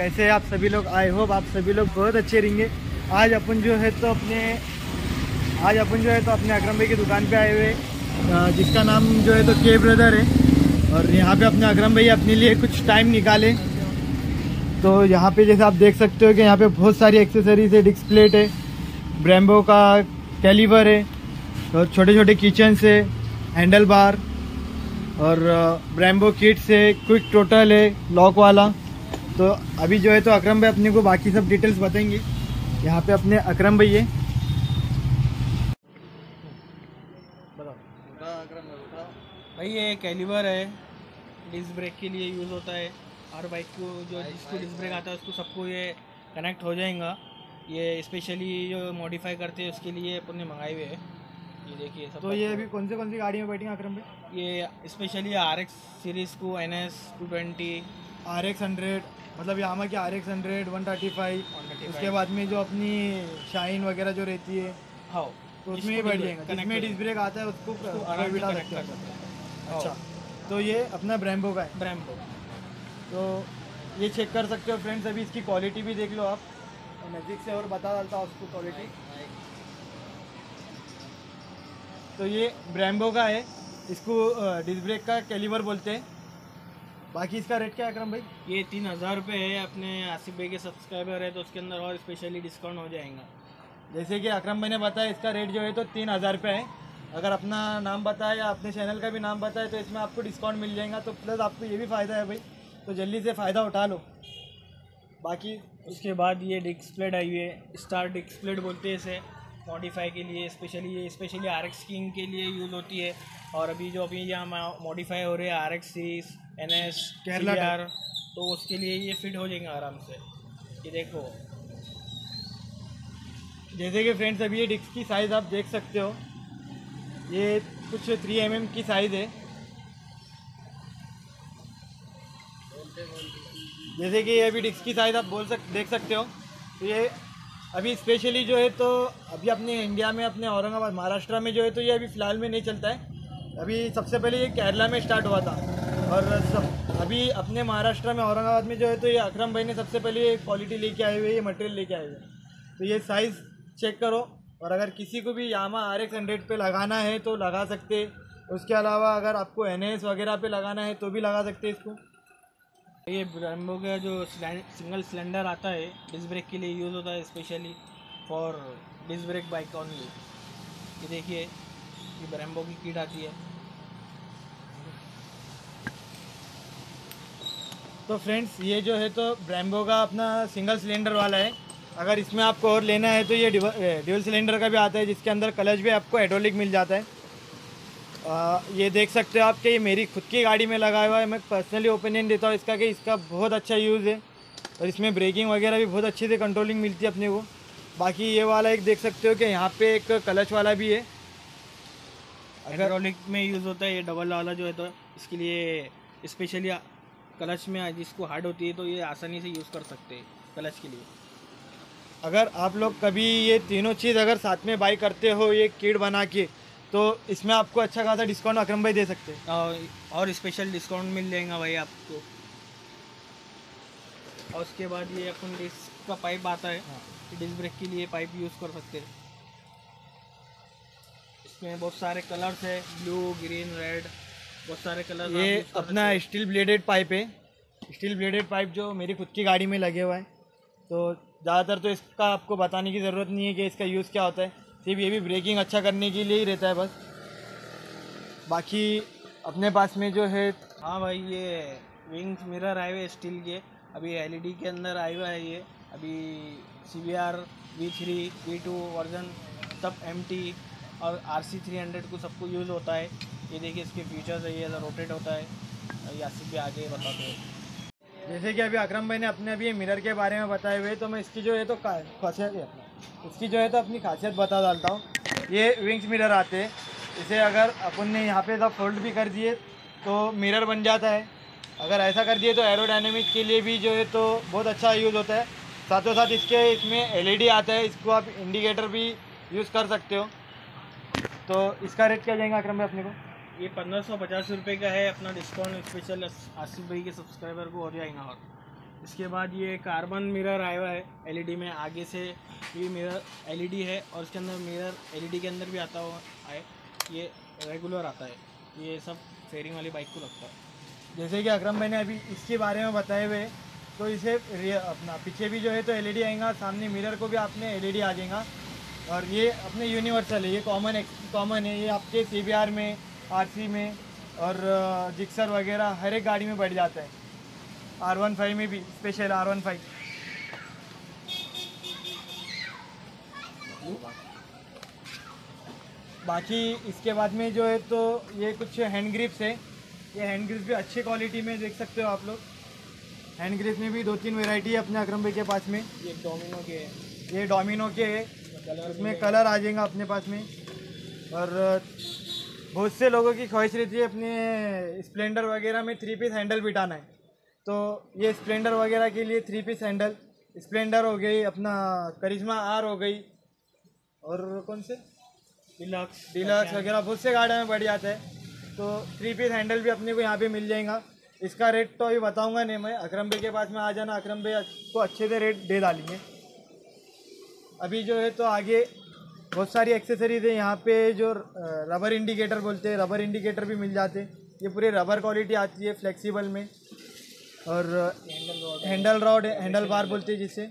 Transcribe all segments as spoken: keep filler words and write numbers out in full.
कैसे आप सभी लोग? आई होप आप सभी लोग बहुत अच्छे रहेंगे। आज अपन जो है तो अपने आज अपन जो है तो अपने अकरम भाई की दुकान पे आए हुए, जिसका नाम जो है तो के ब्रदर है। और यहाँ पे अपने अकरम भाई अपने लिए कुछ टाइम निकाले। तो यहाँ पे जैसे आप देख सकते हो कि यहाँ पे बहुत सारी एक्सेसरीज है, डिस्क प्लेट है, ब्रेम्बो का कैलिवर है, और छोटे छोटे किचन है, हैंडल बार और ब्रेम्बो किट्स है, क्विक टोटल है लॉक वाला। तो अभी जो है तो अकरम भाई अपने को बाकी सब डिटेल्स बताएंगे। यहाँ पे अपने अकरम भाई है। भाई ये कैलिवर है, डिस्क ब्रेक के लिए यूज़ होता है। हर बाइक को जो जिसको डिस्क ब्रेक आता है उसको सबको ये कनेक्ट हो जाएगा। ये स्पेशली जो मॉडिफाई करते हैं उसके लिए अपन ने मंगाए हुए है। ये देखिए सब। तो ये अभी कौन से कौन सी गाड़ी में बैठेंगे अकरम भाई? ये स्पेशली आर एक्स सीरीज़ को, N S two twenty, R X hundred, मतलब यामा की R X hundred, one thirty five, उसके बाद में जो अपनी शाइन वगैरह जो रहती है, हाँ, तो उसमें ही बैठ जाएंगे। जिसमें डिस्क ब्रेक आता है उसको आगे बिठा सकते हैं। अच्छा, तो ये अपना ब्रेम्बो का है। ब्रेम्बो तो ये चेक कर सकते हो फ्रेंड्स। अभी इसकी क्वालिटी भी देख लो आप, नज़दीक से और बता डालता हूँ उसको क्वालिटी। तो ये ब्रेम्बो का है, इसको डिस्क ब्रेक का कैलिवर बोलते हैं। बाकी इसका रेट क्या है अकरम भाई? ये तीन हज़ार रुपये है। अपने आसिफ भाई के सब्सक्राइबर है तो उसके अंदर और स्पेशली डिस्काउंट हो जाएगा। जैसे कि अकरम भाई ने बताया, इसका रेट जो है तो तीन हज़ार रुपये है। अगर अपना नाम बताया या अपने चैनल का भी नाम बताए तो इसमें आपको डिस्काउंट मिल जाएगा। तो प्लस आपको ये भी फ़ायदा है भाई, तो जल्दी से फ़ायदा उठा लो। बाकी उसके बाद ये डिस्क प्लेट आई हुई है, स्टार डिस्क प्लेट बोलते हैं इसे, मॉडिफाई के लिए। स्पेशली ये स्पेशली आर एक्स किंग के लिए यूज़ होती है। और अभी जो अभी यहाँ मॉडिफाई हो रहे हैं R X series, N S, Kerala, तो उसके लिए ये फिट हो जाएंगे आराम से। ये देखो, जैसे कि फ्रेंड्स अभी ये डिस्क की साइज़ आप देख सकते हो, ये कुछ थ्री एम एम की साइज़ है। जैसे कि अभी डिस्क की साइज़ आप बोल सक देख सकते हो। तो ये अभी स्पेशली जो है तो अभी अपने इंडिया में, अपने औरंगाबाद महाराष्ट्र में जो है तो ये अभी फ़िलहाल में नहीं चलता है। अभी सबसे पहले ये केरला में स्टार्ट हुआ था, और सब अभी अपने महाराष्ट्र में औरंगाबाद में जो है तो ये अकरम भाई ने सबसे पहले ये क्वालिटी लेके आए हुए, ये मटेरियल लेके आए हुए। तो ये साइज़ चेक करो, और अगर किसी को भी यामा आर एक्स हंड्रेड पे लगाना है तो लगा सकते। उसके अलावा अगर आपको एन एस वगैरह पे लगाना है तो भी लगा सकते इसको। ये ब्रेम्बो का जो सिंगल सिलेंडर आता है डिस्क ब्रेक के लिए यूज़ होता है, specially for disc brake bike only. ये देखिए, ये ब्रेम्बो की किट आती है। तो फ्रेंड्स ये जो है तो ब्रेम्बो का अपना सिंगल सिलेंडर वाला है। अगर इसमें आपको और लेना है तो ये ड्यूल सिलेंडर का भी आता है, जिसके अंदर क्लच भी आपको हाइड्रोलिक मिल जाता है। आ, ये देख सकते हो आप कि ये मेरी खुद की गाड़ी में लगाया हुआ है। मैं पर्सनली ओपिनियन देता हूँ इसका कि इसका बहुत अच्छा यूज़ है, और इसमें ब्रेकिंग वगैरह भी बहुत अच्छे से कंट्रोलिंग मिलती है अपने को। बाकी ये वाला एक देख सकते हो कि यहाँ पे एक क्लच वाला भी है, हाइड्रोलिक में यूज़ होता है। ये डबल वाला जो है तो इसके लिए स्पेशली क्लच में जिसको हार्ड होती है तो ये आसानी से यूज़ कर सकते हैं क्लच के लिए। अगर आप लोग कभी ये तीनों चीज़ अगर साथ में बाई करते हो ये किट बना के, तो इसमें आपको अच्छा खासा डिस्काउंट अकरम भाई दे सकते हैं। और, और स्पेशल डिस्काउंट मिल जाएगा भाई आपको। और उसके बाद ये अपन डिस्क का पाइप आता है, डिस्क ब्रेक के लिए पाइप यूज़ कर सकते हैं। इसमें बहुत सारे कलर्स है, ब्लू, ग्रीन, रेड, बहुत सारे कलर। ये अपना स्टील ब्लेडेड पाइप है, स्टील ब्लेडेड पाइप जो मेरी खुद की गाड़ी में लगे हुआ है। तो ज़्यादातर तो इसका आपको बताने की ज़रूरत नहीं है कि इसका यूज़ क्या होता है, सिर्फ ये भी ब्रेकिंग अच्छा करने के लिए ही रहता है बस। बाकी अपने पास में जो है, हाँ भाई, ये विंग्स मिरर आए हुए स्टील के, अभी एलईडी के अंदर आए हुआ है। ये अभी C B R V three V two version सब एम टी और आर सी थ्री हंड्रेड को सबको यूज़ होता है। ये देखिए इसके फीचर्स है, ये रोटेट होता है। यासिफ भी आगे बताते हैं। जैसे कि अभी अकरम भाई ने अपने अभी ये मिरर के बारे में बताए हुए, तो मैं इसकी जो है तो खासियत इसकी जो है तो अपनी खासियत बता डालता हूँ। ये विंग्स मिरर आते हैं, इसे अगर अपन ने यहाँ पे सब फोल्ड भी कर दिए तो मिरर बन जाता है। अगर ऐसा कर दिए तो एरोडायनेमिक के लिए भी जो है तो बहुत अच्छा यूज़ होता है। साथों साथ इसके इसमें एलईडी आता है, इसको आप इंडिकेटर भी यूज़ कर सकते हो। तो इसका रेट क्या जाएगा अकरम भाई अपने को? ये पंद्रह सौ पचास रुपये का है। अपना डिस्काउंट स्पेशल आसिफ भाई के सब्सक्राइबर को हो जाएगा। और इसके बाद ये कार्बन मिरर आया हुआ है एलईडी में, आगे से भी मिरर एलईडी है और इसके अंदर मिरर एलईडी के अंदर भी आता हुआ है। ये रेगुलर आता है, ये सब फेयरिंग वाली बाइक को लगता है। जैसे कि अकरम भाई ने अभी इसके बारे में बताए हुए, तो इसे अपना पीछे भी जो है तो एलईडी आएगा, सामने मिरर को भी आपने एलईडी आ जाएगा। और ये अपने यूनिवर्सल है, ये कॉमन कॉमन है, ये आपके सीबीआर में, आरसी में और जिक्सर वगैरह हर एक गाड़ी में बैठ जाता है। आर वन फाइव में भी, स्पेशल आर वन फाइव। बाकी इसके बाद में जो है तो ये कुछ हैंड ग्रिप्स है, ये हैंड ग्रिप्स भी अच्छी क्वालिटी में देख सकते हो आप लोग। हैंड ग्रिप्स में भी दो तीन वैरायटी है अपने अकरम भाई के पास में। ये डोमिनो के है, ये डोमिनो के है, इसमें कलर आ जाएगा अपने पास में। और बहुत से लोगों की ख्वाहिश रहती है अपने स्प्लेंडर वगैरह में थ्री पीस हैंडल बिठाना है, तो ये स्प्लेंडर वगैरह के लिए थ्री पीस हैंडल, स्प्लेंडर हो गई, अपना करिश्मा आर हो गई, और कौन से डिलक्स डिलक्स वगैरह बहुत से गाड़ियों में बढ़ जाता है, तो थ्री पीस हैंडल भी अपने को यहाँ पे मिल जाएगा। इसका रेट तो अभी बताऊँगा नहीं मैं, अकरम भाई के पास में आ जाना, अकरम भाई को अच्छे से रेट दे डालेंगे। अभी जो है तो आगे बहुत सारी एक्सेसरीज है यहाँ पे, जो रबर इंडिकेटर बोलते हैं, रबर इंडिकेटर भी मिल जाते हैं। ये पूरी रबर क्वालिटी आती है फ्लेक्सिबल में। और हैंडल रॉड, हैंडल बार बोलते हैं जिसे।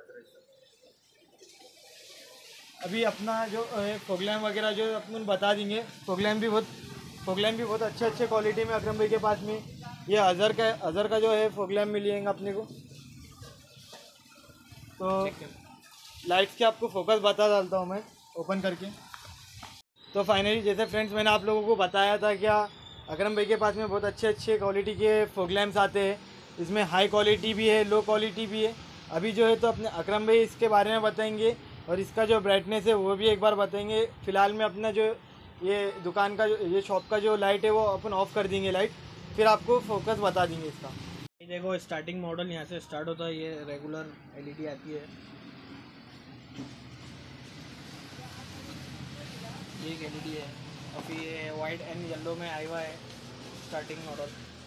अभी अपना जो फोगलैम वगैरह जो अपन बता देंगे, फोगलैम भी बहुत फोगलैम भी बहुत अच्छे अच्छे क्वालिटी में अकरम भाई के पास में। ये अज़र का अज़र का जो है फोगलैम मिलेगा अपने को। तो लाइट्स के आपको फोकस बता डालता हूँ मैं ओपन करके। तो फाइनली जैसे फ्रेंड्स मैंने आप लोगों को बताया था क्या, अकरम भाई के पास में बहुत अच्छे अच्छे क्वालिटी के फॉग लैम्प्स आते हैं। इसमें हाई क्वालिटी भी है, लो क्वालिटी भी है। अभी जो है तो अपने अकरम भाई इसके बारे में बताएंगे और इसका जो ब्राइटनेस है वो भी एक बार बताएंगे। फ़िलहाल में अपना जो ये दुकान का जो ये शॉप का जो लाइट है वो अपन ऑफ़ कर देंगे लाइट, फिर आपको फोकस बता देंगे इसका। ये देखो स्टार्टिंग मॉडल यहाँ से स्टार्ट होता है, ये रेगुलर एलईडी आती है। ये एक एलईडी है, अभी ये वाइट एंड येलो में आया हुआ है स्टार्टिंग मॉडल।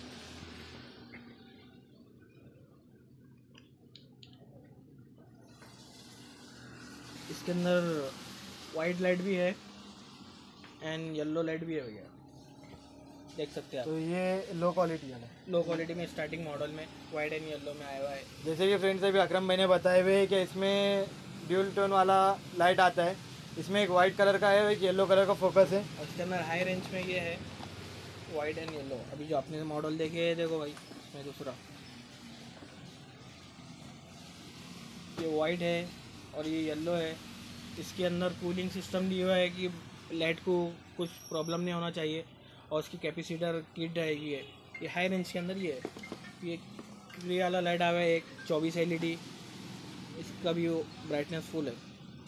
इसके अंदर वाइट लाइट भी है एंड येलो लाइट भी है भैया, देख सकते हैं आप। तो ये लो क्वालिटी वाला है, लो क्वालिटी में स्टार्टिंग मॉडल में वाइट एंड येलो में आया हुआ है। जैसे कि फ्रेंड्स अभी अकरम भाई ने बताए हुए हैं कि इसमें ड्यूल टोन वाला लाइट आता है। इसमें एक वाइट कलर का है, एक येलो कलर का फोकस है। और इसके अंदर हाई रेंज में ये है वाइट एंड येलो। अभी जो आपने मॉडल देखे है देखो भाई, इसमें दूसरा ये वाइट है और ये येलो है। इसके अंदर कूलिंग सिस्टम दिया हुआ है कि लाइट को कुछ प्रॉब्लम नहीं होना चाहिए, और उसकी कैपेसिटर किट रहेगी। है ये हाई रेंज के अंदर ये है। ये ये वाला लाइट आया है एक चौबीस एल ई डी, इसका भी वो ब्राइटनेस फुल है।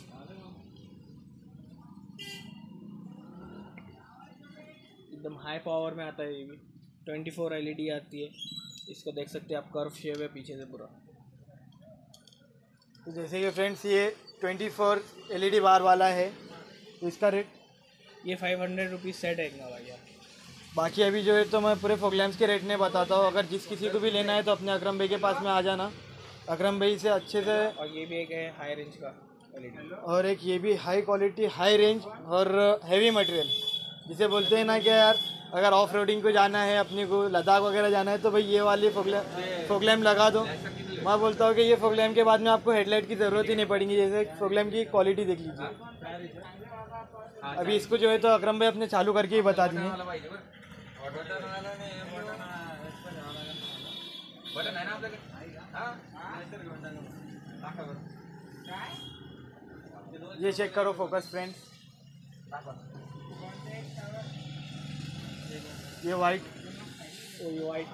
एकदम हाई पावर में आता है। ये भी twenty four L E D आती है। इसको देख सकते हैं आप, कर्व शेप है पीछे से पूरा। तो जैसे कि फ्रेंड्स ये twenty four L E D bar वाला है, तो इसका रेट ये फाइव हंड्रेड रुपीज़ सेट है ना भैया। बाकी अभी जो है तो मैं पूरे फॉग लैम्प्स के रेट में बताता हूँ। अगर जिस किसी को भी लेना है तो अपने अकरम भाई के पास में आ जाना, अकरम भाई से अच्छे से। और ये भी एक है हाई रेंज का एलईडी, और एक ये भी हाई क्वालिटी, हाई रेंज और हैवी मटेरियल, जिसे बोलते हैं ना कि यार अगर ऑफ रोडिंग को जाना है, अपने को लद्दाख वगैरह जाना है, तो भाई ये वाली फॉग लैम्प फॉग लैम्प लगा दो। मैं बोलता हूँ कि ये फॉग लैम्प के बाद में आपको हेडलाइट की ज़रूरत ही नहीं पड़ेगी। जैसे फॉग लैम्प की क्वालिटी देख लीजिए। अभी इसको जो है तो अकरम भाई अपने चालू करके ही बता देंगे। ये चेक करो फोकस फ्रेंड्स, ये वाइट, ये वाइट।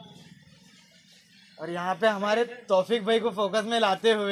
और यहाँ पे हमारे तौफीक भाई को फोकस में लाते हुए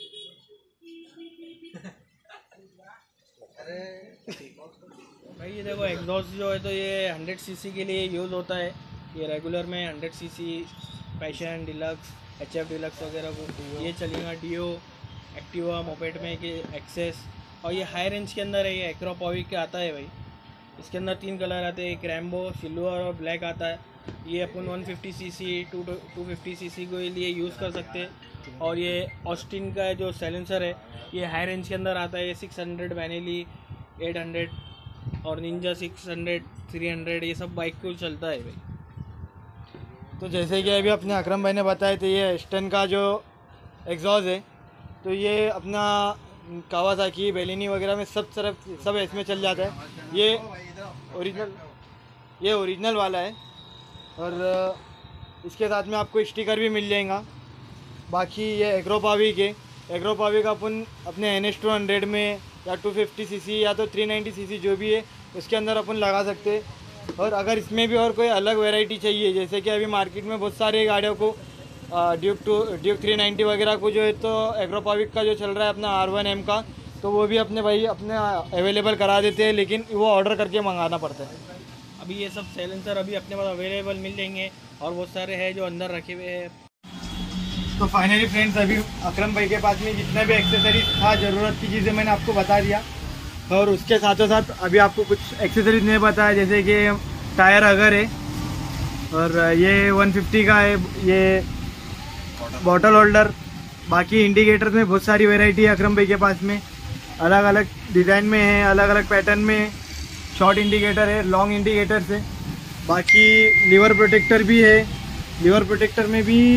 भाई ये देखो एग्जॉस्ट जो है तो ये हंड्रेड सीसी के लिए यूज़ होता है। ये रेगुलर में hundred CC, Passion, Deluxe, H F Deluxe वगैरह को ये चलेगा। डियो, एक्टिवा, मोपेड में कि एक्सेस। और ये हाई रेंज के अंदर है, ये एक्रोपोविक के आता है भाई। इसके अंदर तीन कलर आते हैं, एक रैम्बो, सिल्वर और ब्लैक आता है। ये अपन one fifty CC two two fifty CC के लिए यूज़ कर सकते हैं। और ये ऑस्टिन का जो साइलेंसर है ये हाई रेंज के अंदर आता है, सिक्स हंड्रेड वैनिली एट हंड्रेड और Ninja six hundred three hundred ये सब बाइक को चलता है भाई। तो जैसे कि अभी अपने अकरम भाई ने बताया, तो ये एस्टन का जो एग्जॉस्ट है तो ये अपना कावासाकी बेलिनी वगैरह में सब तरफ सब इसमें चल जाता है। ये ओरिजिनल ये ओरिजिनल वाला है और इसके साथ में आपको स्टिकर भी मिल जाएगा। बाकी ये एग्रोपावी के एग्रोपावी का अपन अपने एन एस टू हंड्रेड में या टू फिफ्टी सी सी या तो थ्री नाइन्टी सी सी जो भी है उसके अंदर अपन लगा सकते हैं। और अगर इसमें भी और कोई अलग वैरायटी चाहिए, जैसे कि अभी मार्केट में बहुत सारी गाड़ियों को Duke two Duke three ninety वगैरह को जो है तो एग्रोपाविक का जो चल रहा है अपना आर वन एम का, तो वो भी अपने भाई अपने अवेलेबल करा देते हैं, लेकिन वो ऑर्डर करके मंगाना पड़ता है। अभी ये सब साइलेंसर अभी अपने पास अवेलेबल मिल जाएंगे और बहुत सारे हैं जो अंदर रखे हुए हैं। तो फाइनली फ्रेंड्स, अभी अकरम भाई के पास में जितने भी एक्सेसरीज था, ज़रूरत की चीज़ें मैंने आपको बता दिया और उसके साथों साथ अभी आपको कुछ एक्सेसरीज नहीं बताया, जैसे कि टायर अगर है और ये वन फिफ्टी का है, ये बॉटल होल्डर। बाकी इंडिकेटर में बहुत सारी वैरायटी है अकरम भाई के पास में, अलग अलग डिज़ाइन में है, अलग अलग पैटर्न में। शॉर्ट इंडिकेटर है, लॉन्ग इंडिकेटर है। बाकी लीवर प्रोटेक्टर भी है, लीवर प्रोटेक्टर में भी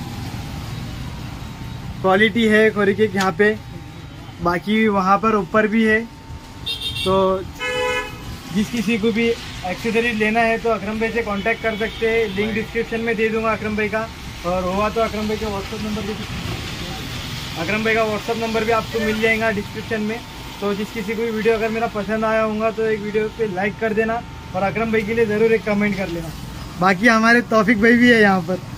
क्वालिटी है खोरिके यहाँ पे। बाकी वहाँ पर ऊपर भी है। तो जिस किसी को भी एक्सेसरीज लेना है तो अकरम भाई से कांटेक्ट कर सकते हैं, लिंक डिस्क्रिप्शन में दे दूंगा अकरम भाई का। और हुआ तो अकरम भाई का व्हाट्सअप नंबर भी अकरम भाई का व्हाट्सअप नंबर भी आपको मिल जाएगा डिस्क्रिप्शन में। तो जिस किसी को भी वीडियो अगर मेरा पसंद आया होगा तो एक वीडियो पे लाइक कर देना और अकरम भाई के लिए ज़रूर एक कमेंट कर लेना। बाकी हमारे तौफिक भाई भी है यहाँ पर।